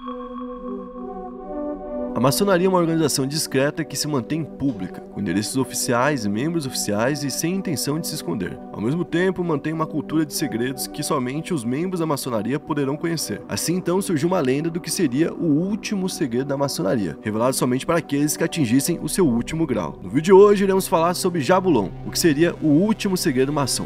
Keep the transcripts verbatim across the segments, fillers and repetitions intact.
A maçonaria é uma organização discreta que se mantém pública, com endereços oficiais e membros oficiais e sem intenção de se esconder. Ao mesmo tempo, mantém uma cultura de segredos que somente os membros da maçonaria poderão conhecer. Assim, então, surgiu uma lenda do que seria o último segredo da maçonaria, revelado somente para aqueles que atingissem o seu último grau. No vídeo de hoje, iremos falar sobre Jabulon, o que seria o último segredo maçom.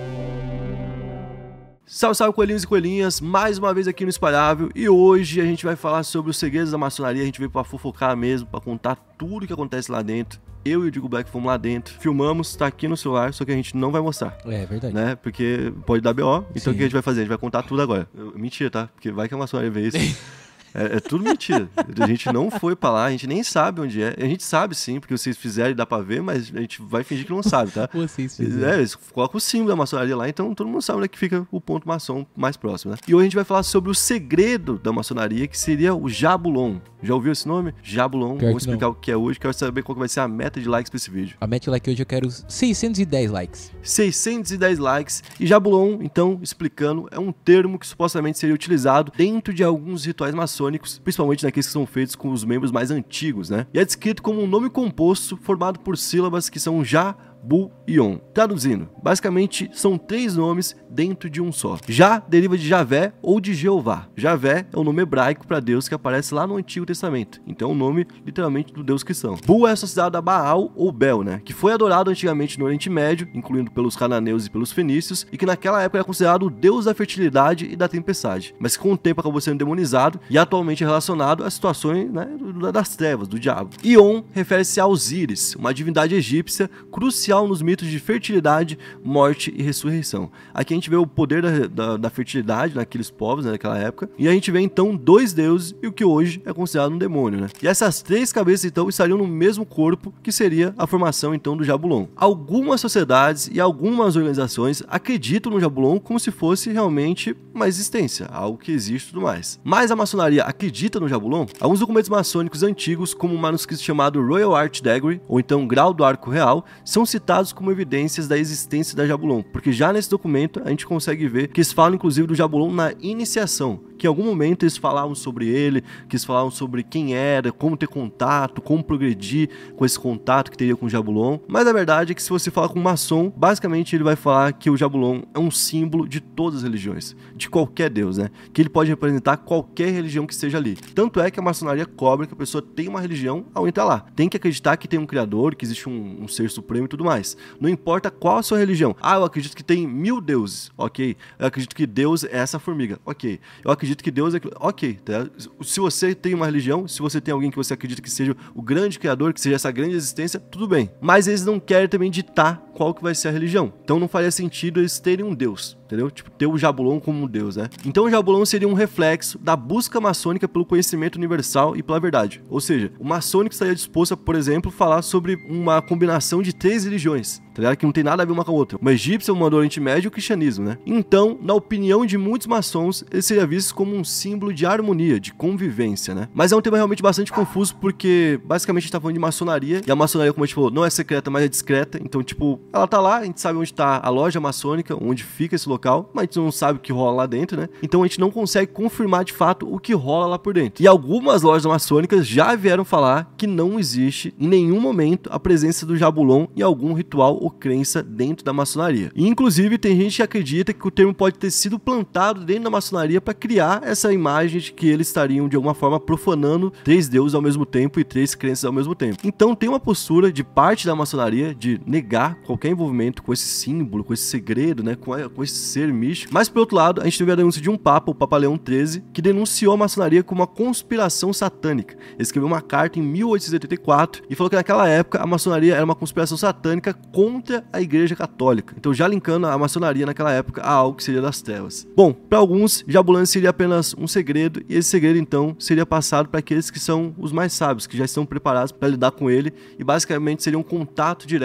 Salve, salve, coelhinhos e coelhinhas, mais uma vez aqui no Espalhável, e hoje a gente vai falar sobre os segredos da maçonaria. A gente veio pra fofocar mesmo, pra contar tudo o que acontece lá dentro. Eu e o Digo Black fomos lá dentro, filmamos, tá aqui no celular, só que a gente não vai mostrar. É, verdade. Né? Porque pode dar B O, então Sim. o que a gente vai fazer? A gente vai contar tudo agora. Mentira, tá? Porque vai que a maçonaria vê isso. É, é tudo mentira. A gente não foi pra lá, a gente nem sabe onde é. A gente sabe sim, porque vocês fizeram e dá pra ver, mas a gente vai fingir que não sabe, tá? Vocês fizeram. É, eles colocam o símbolo da maçonaria lá, então todo mundo sabe onde é que fica o ponto maçom mais próximo, né? E hoje a gente vai falar sobre o segredo da maçonaria, que seria o Jabulon. Já ouviu esse nome? Jabulon. Pior Vamos que explicar não. o que é hoje, quero saber qual que vai ser a meta de likes pra esse vídeo. A meta like hoje eu quero seiscentos e dez likes. seiscentos e dez likes. E Jabulon, então, explicando, é um termo que supostamente seria utilizado dentro de alguns rituais maçônicos, principalmente naqueles que são feitos com os membros mais antigos, né? E é descrito como um nome composto formado por sílabas que são Já, Bu e On. Traduzindo, basicamente são três nomes dentro de um só. Já deriva de Javé ou de Jeová. Javé é o nome hebraico para Deus que aparece lá no Antigo Testamento. Então é o nome literalmente do Deus cristão. Bu é associado a Baal ou Bel, né? Que foi adorado antigamente no Oriente Médio, incluindo pelos cananeus e pelos fenícios, e que naquela época era considerado o Deus da fertilidade e da tempestade, mas que com o tempo acabou sendo demonizado e atualmente é relacionado às situações, né, das trevas, do diabo. E On refere-se a Osíris, uma divindade egípcia crucial nos mitos de fertilidade, morte e ressurreição. Aqui a gente vê o poder da, da, da fertilidade naqueles povos, né, naquela época, e a gente vê então dois deuses e o que hoje é considerado um demônio, né? E essas três cabeças então estariam no mesmo corpo, que seria a formação então do Jabulon. Algumas sociedades e algumas organizações acreditam no Jabulon como se fosse realmente uma existência, algo que existe e tudo mais. Mas a maçonaria acredita no Jabulon? Alguns documentos maçônicos antigos, como o manuscrito chamado Royal Arch Degree, ou então Grau do Arco Real, são citados como evidências da existência da Jabulon, porque já nesse documento a gente consegue ver que eles falam inclusive do Jabulon na iniciação, que em algum momento eles falavam sobre ele, que eles falavam sobre quem era, como ter contato, como progredir com esse contato que teria com o Jabulon. Mas a verdade é que se você falar com um maçom, basicamente ele vai falar que o Jabulon é um símbolo de todas as religiões, de qualquer deus, né? Que ele pode representar qualquer religião que esteja ali. Tanto é que a maçonaria cobra que a pessoa tem uma religião ao entrar lá. Tem que acreditar que tem um criador, que existe um, um ser supremo e tudo mais. Não importa qual a sua religião. Ah, eu acredito que tem mil deuses. Ok. Eu acredito que Deus é essa formiga. Ok. Eu acredito que Deus é... Ok. Tá? Se você tem uma religião, se você tem alguém que você acredita que seja o grande criador, que seja essa grande existência, tudo bem. Mas eles não querem também ditar qual que vai ser a religião. Então não faria sentido eles terem um Deus, entendeu? Tipo, ter o Jabulon como um Deus, né? Então o Jabulon seria um reflexo da busca maçônica pelo conhecimento universal e pela verdade. Ou seja, o maçônico estaria disposto a, por exemplo, falar sobre uma combinação de três religiões, tá ligado? Que não tem nada a ver uma com a outra. Uma egípcia, uma do Oriente Médio e o cristianismo, né? Então, na opinião de muitos maçons, ele seria visto como um símbolo de harmonia, de convivência, né? Mas é um tema realmente bastante confuso, porque basicamente a gente tá falando de maçonaria, e a maçonaria, como a gente falou, não é secreta, mas é discreta. Então, tipo, ela tá lá, a gente sabe onde tá a loja maçônica, onde fica esse local, mas a gente não sabe o que rola lá dentro, né? Então a gente não consegue confirmar de fato o que rola lá por dentro. E algumas lojas maçônicas já vieram falar que não existe em nenhum momento a presença do Jabulon em algum ritual ou crença dentro da maçonaria. E inclusive tem gente que acredita que o termo pode ter sido plantado dentro da maçonaria para criar essa imagem de que eles estariam de alguma forma profanando três deuses ao mesmo tempo e três crenças ao mesmo tempo. Então tem uma postura de parte da maçonaria de negar qualquer envolvimento com esse símbolo, com esse segredo, né, com, a, com esse ser místico. Mas por outro lado, a gente teve a denúncia de um papa, o Papa Leão treze, que denunciou a maçonaria como uma conspiração satânica. Ele escreveu uma carta em mil oitocentos e oitenta e quatro e falou que naquela época a maçonaria era uma conspiração satânica contra a Igreja Católica. Então já linkando a maçonaria naquela época a algo que seria das trevas. Bom, para alguns, Jabulon seria apenas um segredo, e esse segredo então seria passado para aqueles que são os mais sábios, que já estão preparados para lidar com ele, e basicamente seria um contato direto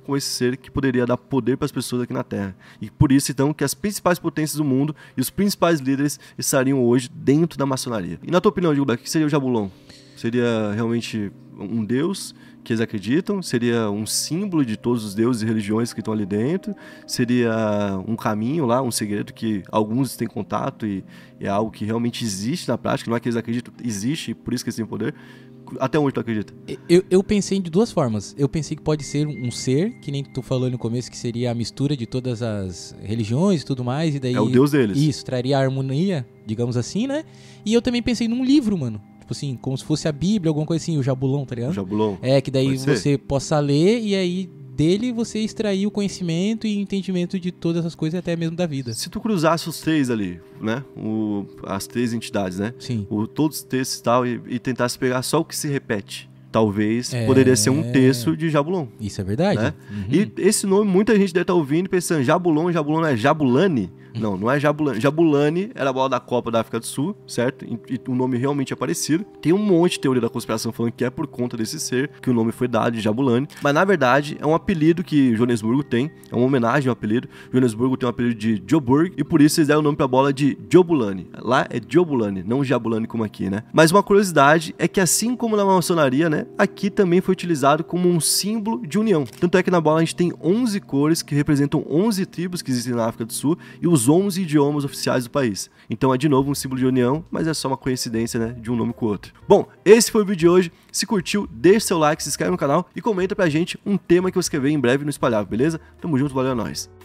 com esse ser que poderia dar poder para as pessoas aqui na Terra. E por isso, então, que as principais potências do mundo e os principais líderes estariam hoje dentro da maçonaria. E na tua opinião, Diego Black, o que seria o Jabulon? Seria realmente um deus que eles acreditam? Seria um símbolo de todos os deuses e religiões que estão ali dentro? Seria um caminho lá, um segredo que alguns têm contato e é algo que realmente existe na prática? Não é que eles acreditam, existe, por isso que eles têm poder. Até onde tu acredita? Eu, eu pensei de duas formas. Eu pensei que pode ser um ser, que nem tu falou no começo, que seria a mistura de todas as religiões e tudo mais. E daí, é o deus deles. Isso, traria a harmonia, digamos assim, né? E eu também pensei num livro, mano. Tipo assim, como se fosse a Bíblia, alguma coisa assim, o Jabulon, tá ligado? O Jabulon. É, que daí você possa ler e aí dele você extrair o conhecimento e o entendimento de todas as coisas, até mesmo da vida. Se tu cruzasse os três ali, né? O, as três entidades, né? Sim. O, todos os textos e tal, e, e tentasse pegar só o que se repete. Talvez é... poderia ser um texto de Jabulon. Isso é verdade. Né? Uhum. E esse nome, muita gente deve estar ouvindo e pensando, Jabulon, Jabulon não é Jabulani? Não, não é Jabulani. Jabulani era a bola da Copa da África do Sul, certo? E, e o nome realmente é parecido. Tem um monte de teoria da conspiração falando que é por conta desse ser que o nome foi dado de Jabulani. Mas, na verdade, é um apelido que Joanesburgo tem. É uma homenagem ao apelido. Joanesburgo tem um apelido de Joburg e por isso eles deram o nome pra bola de Jobulani. Lá é Jobulani, não Jabulani como aqui, né? Mas uma curiosidade é que assim como na maçonaria, né? Aqui também foi utilizado como um símbolo de união. Tanto é que na bola a gente tem onze cores que representam onze tribos que existem na África do Sul e os onze idiomas oficiais do país. Então é de novo um símbolo de união, mas é só uma coincidência, né, de um nome com o outro. Bom, esse foi o vídeo de hoje. Se curtiu, deixa seu like, se inscreve no canal e comenta pra gente um tema que eu escrever em breve no Espalhável, beleza? Tamo junto, valeu, é nóis.